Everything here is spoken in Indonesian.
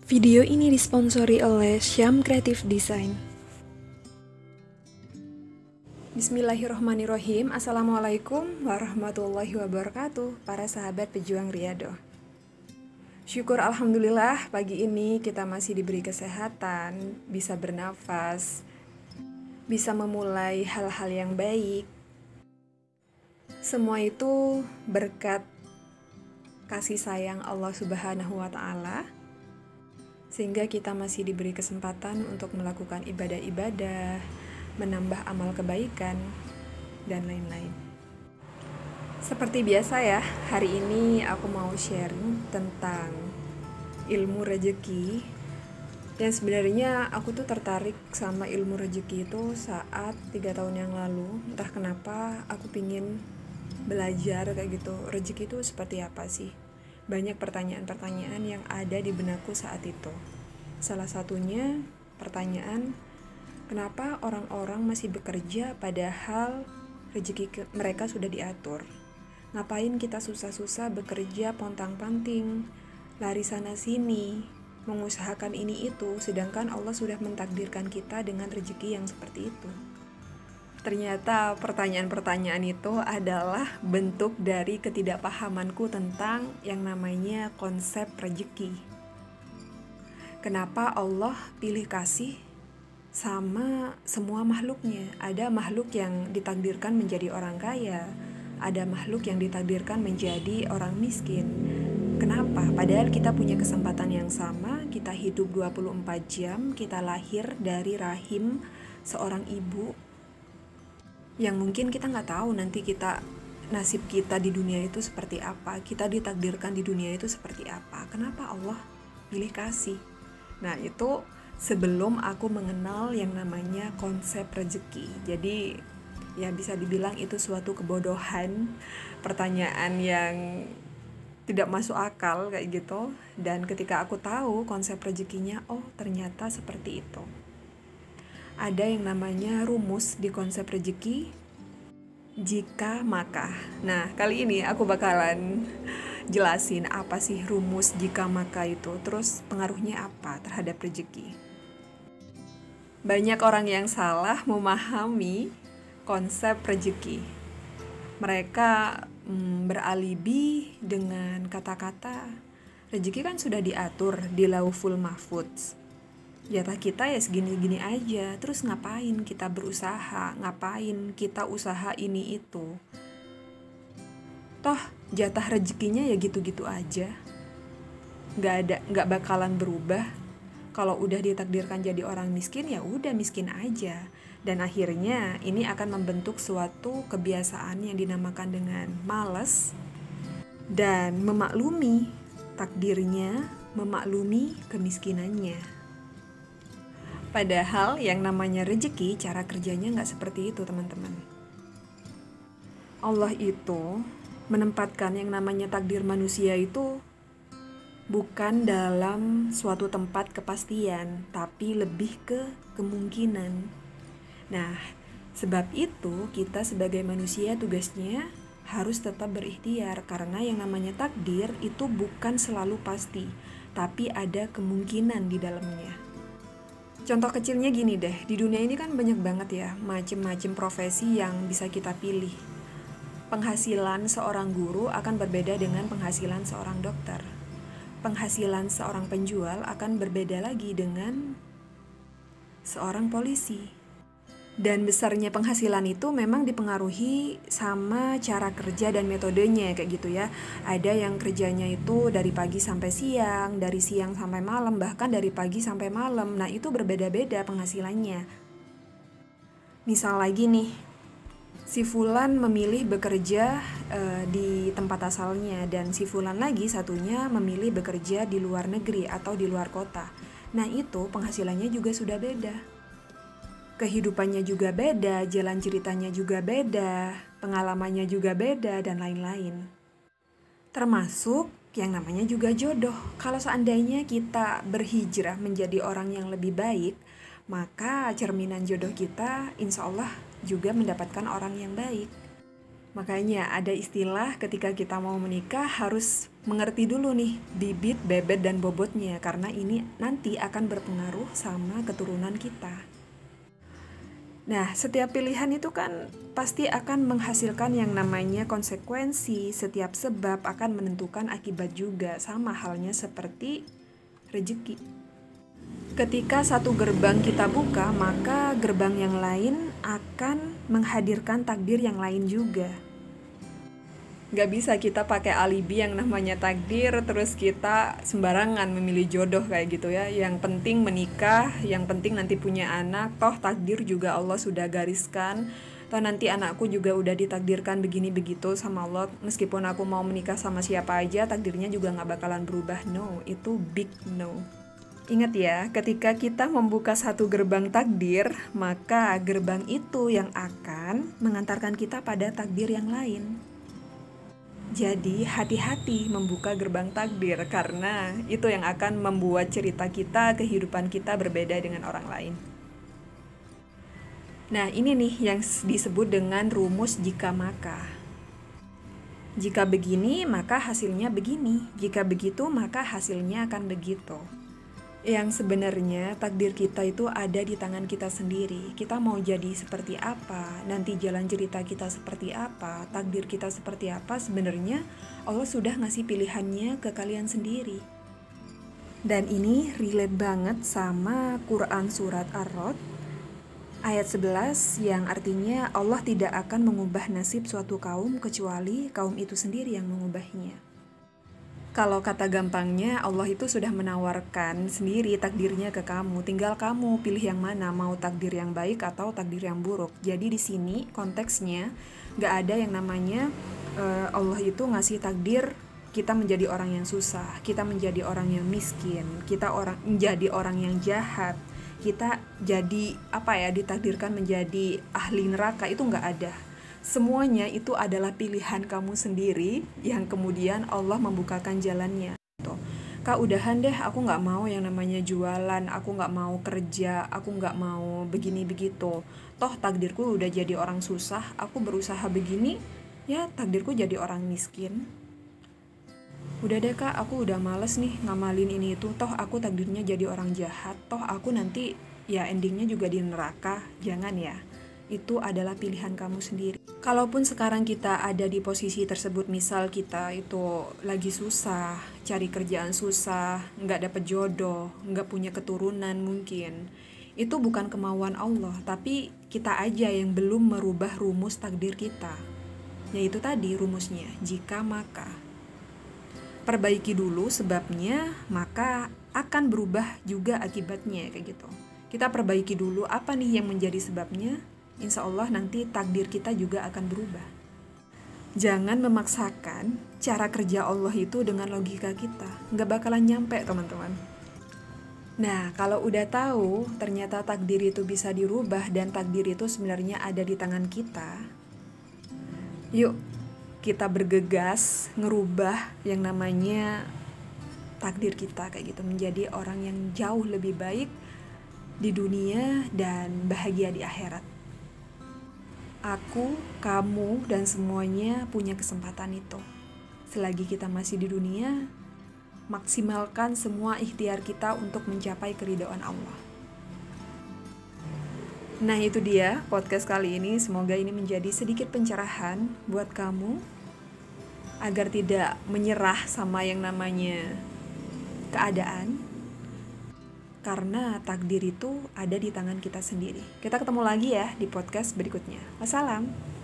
Video ini disponsori oleh Syam Creative Design. Bismillahirrohmanirrohim. Assalamualaikum warahmatullahi wabarakatuh, para sahabat pejuang Riyadhah. Syukur alhamdulillah pagi ini kita masih diberi kesehatan, bisa bernafas, bisa memulai hal-hal yang baik. Semua itu berkat kasih sayang Allah Subhanahu wa Ta'ala, sehingga kita masih diberi kesempatan untuk melakukan ibadah-ibadah, menambah amal kebaikan, dan lain-lain. Seperti biasa ya, hari ini aku mau sharing tentang ilmu rezeki. Dan sebenarnya aku tuh tertarik sama ilmu rezeki itu saat 3 tahun yang lalu. Entah kenapa aku pingin belajar kayak gitu, rezeki itu seperti apa sih? Banyak pertanyaan-pertanyaan yang ada di benakku saat itu. Salah satunya pertanyaan, kenapa orang-orang masih bekerja padahal rezeki mereka sudah diatur? Ngapain kita susah-susah bekerja pontang-panting, lari sana-sini, mengusahakan ini itu, sedangkan Allah sudah mentakdirkan kita dengan rezeki yang seperti itu? Ternyata pertanyaan-pertanyaan itu adalah bentuk dari ketidakpahamanku tentang yang namanya konsep rezeki. Kenapa Allah pilih kasih sama semua makhluknya? Ada makhluk yang ditakdirkan menjadi orang kaya, ada makhluk yang ditakdirkan menjadi orang miskin. Kenapa? Padahal kita punya kesempatan yang sama, kita hidup 24 jam, kita lahir dari rahim seorang ibu, yang mungkin kita nggak tahu nanti nasib kita di dunia itu seperti apa, kita ditakdirkan di dunia itu seperti apa. Kenapa Allah pilih kasih? Nah, itu sebelum aku mengenal yang namanya konsep rezeki. Jadi ya bisa dibilang itu suatu kebodohan, pertanyaan yang tidak masuk akal kayak gitu. Dan ketika aku tahu konsep rezekinya, oh ternyata seperti itu. Ada yang namanya rumus di konsep rezeki, jika maka. Nah, kali ini aku bakalan jelasin apa sih rumus jika maka itu, terus pengaruhnya apa terhadap rezeki. Banyak orang yang salah memahami konsep rezeki. Mereka beralibi dengan kata-kata rezeki kan sudah diatur di Lauhul Mahfudz. Jatah kita ya segini-gini aja, terus ngapain kita berusaha, ngapain kita usaha ini itu. Toh jatah rezekinya ya gitu-gitu aja, nggak bakalan berubah. Kalau udah ditakdirkan jadi orang miskin ya udah miskin aja. Dan akhirnya ini akan membentuk suatu kebiasaan yang dinamakan dengan malas dan memaklumi takdirnya, memaklumi kemiskinannya. Padahal yang namanya rezeki, cara kerjanya nggak seperti itu, teman-teman. Allah itu menempatkan yang namanya takdir manusia itu bukan dalam suatu tempat kepastian, tapi lebih ke kemungkinan. Nah, sebab itu kita sebagai manusia tugasnya harus tetap berikhtiar, karena yang namanya takdir itu bukan selalu pasti, tapi ada kemungkinan di dalamnya. Contoh kecilnya gini deh, di dunia ini kan banyak banget ya macem-macem profesi yang bisa kita pilih. Penghasilan seorang guru akan berbeda dengan penghasilan seorang dokter. Penghasilan seorang penjual akan berbeda lagi dengan seorang polisi. Dan besarnya penghasilan itu memang dipengaruhi sama cara kerja dan metodenya kayak gitu ya. Ada yang kerjanya itu dari pagi sampai siang, dari siang sampai malam, bahkan dari pagi sampai malam. Nah, itu berbeda-beda penghasilannya. Misal lagi nih, si Fulan memilih bekerja di tempat asalnya, dan si Fulan lagi satunya memilih bekerja di luar negeri atau di luar kota. Nah, itu penghasilannya juga sudah beda. Kehidupannya juga beda, jalan ceritanya juga beda, pengalamannya juga beda, dan lain-lain. Termasuk yang namanya juga jodoh. Kalau seandainya kita berhijrah menjadi orang yang lebih baik, maka cerminan jodoh kita insya Allah juga mendapatkan orang yang baik. Makanya ada istilah ketika kita mau menikah harus mengerti dulu nih bibit, bebet, dan bobotnya, karena ini nanti akan berpengaruh sama keturunan kita. Nah, setiap pilihan itu kan pasti akan menghasilkan yang namanya konsekuensi. Setiap sebab akan menentukan akibat juga, sama halnya seperti rezeki. Ketika satu gerbang kita buka, maka gerbang yang lain akan menghadirkan takdir yang lain juga. Gak bisa kita pakai alibi yang namanya takdir, terus kita sembarangan memilih jodoh kayak gitu ya. Yang penting menikah, yang penting nanti punya anak, toh takdir juga Allah sudah gariskan. Toh nanti anakku juga udah ditakdirkan begini begitu sama Allah. Meskipun aku mau menikah sama siapa aja, takdirnya juga gak bakalan berubah. No, itu big no. Ingat ya, ketika kita membuka satu gerbang takdir, maka gerbang itu yang akan mengantarkan kita pada takdir yang lain. Jadi hati-hati membuka gerbang takdir, karena itu yang akan membuat cerita kita, kehidupan kita berbeda dengan orang lain. Nah, ini nih yang disebut dengan rumus jika maka. Jika begini, maka hasilnya begini. Jika begitu, maka hasilnya akan begitu. Yang sebenarnya takdir kita itu ada di tangan kita sendiri. Kita mau jadi seperti apa, nanti jalan cerita kita seperti apa, takdir kita seperti apa, sebenarnya Allah sudah ngasih pilihannya ke kalian sendiri. Dan ini relate banget sama Quran surat Ar-Rod ayat 11 yang artinya Allah tidak akan mengubah nasib suatu kaum kecuali kaum itu sendiri yang mengubahnya. Kalau kata gampangnya, Allah itu sudah menawarkan sendiri takdirnya ke kamu. Tinggal kamu pilih yang mana, mau takdir yang baik atau takdir yang buruk. Jadi di sini konteksnya gak ada yang namanya Allah itu ngasih takdir kita menjadi orang yang susah, kita menjadi orang yang miskin, kita menjadi orang yang jahat, kita jadi ditakdirkan menjadi ahli neraka. Itu gak ada. Semuanya itu adalah pilihan kamu sendiri yang kemudian Allah membukakan jalannya. Kak, udahan deh, aku gak mau yang namanya jualan, aku gak mau kerja, aku gak mau begini begitu. Toh takdirku udah jadi orang susah, aku berusaha begini, ya takdirku jadi orang miskin. Udah deh kak, aku udah males nih ngamalin ini itu, toh aku takdirnya jadi orang jahat, toh aku nanti ya endingnya juga di neraka. Jangan ya. Itu adalah pilihan kamu sendiri. Kalaupun sekarang kita ada di posisi tersebut, misal kita itu lagi susah, cari kerjaan susah, nggak dapet jodoh, nggak punya keturunan mungkin, itu bukan kemauan Allah, tapi kita aja yang belum merubah rumus takdir kita. Yaitu tadi rumusnya, jika maka. Perbaiki dulu sebabnya, maka akan berubah juga akibatnya kayak gitu. Kita perbaiki dulu apa nih yang menjadi sebabnya. Insya Allah nanti takdir kita juga akan berubah. Jangan memaksakan cara kerja Allah itu dengan logika kita. Nggak bakalan nyampe teman-teman. Nah, kalau udah tahu ternyata takdir itu bisa dirubah dan takdir itu sebenarnya ada di tangan kita, yuk kita bergegas ngerubah yang namanya takdir kita kayak gitu, menjadi orang yang jauh lebih baik di dunia dan bahagia di akhirat. Aku, kamu, dan semuanya punya kesempatan itu. Selagi kita masih di dunia, maksimalkan semua ikhtiar kita untuk mencapai keridhaan Allah. Nah, itu dia podcast kali ini. Semoga ini menjadi sedikit pencerahan buat kamu agar tidak menyerah sama yang namanya keadaan. Karena takdir itu ada di tangan kita sendiri. Kita ketemu lagi ya di podcast berikutnya. Wassalam.